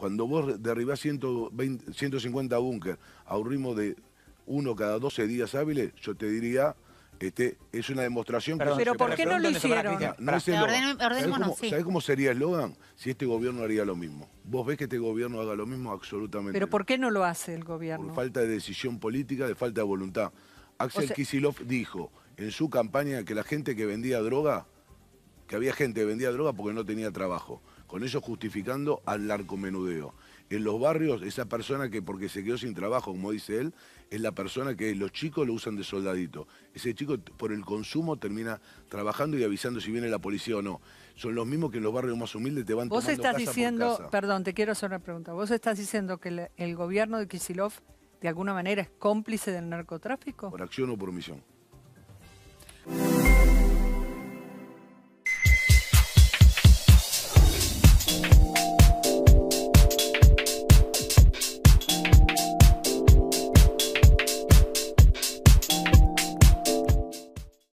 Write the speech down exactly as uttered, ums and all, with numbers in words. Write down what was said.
Cuando vos derribás ciento veinte, ciento cincuenta búnker a un ritmo de uno cada doce días hábiles, yo te diría, este, es una demostración Perdón, que... Pero ¿por qué no lo hicieron? No, no es eslogan. ¿Sabés cómo, sí. ¿sabés cómo sería el eslogan? Si este gobierno haría lo mismo. ¿Vos ves que este gobierno haga lo mismo? Absolutamente Pero no. ¿por qué no lo hace el gobierno? Por falta de decisión política, de falta de voluntad. Axel O sea- Kicillof dijo en su campaña que la gente que vendía droga, que había gente que vendía droga porque no tenía trabajo. Con eso justificando al narcomenudeo. En los barrios, esa persona que porque se quedó sin trabajo, como dice él, es la persona que los chicos lo usan de soldadito. Ese chico por el consumo termina trabajando y avisando si viene la policía o no. Son los mismos que en los barrios más humildes te van Vos tomando estás casa diciendo, por casa. perdón, te quiero hacer una pregunta. ¿Vos estás diciendo que el, el gobierno de Kicillof de alguna manera es cómplice del narcotráfico? Por acción o por omisión.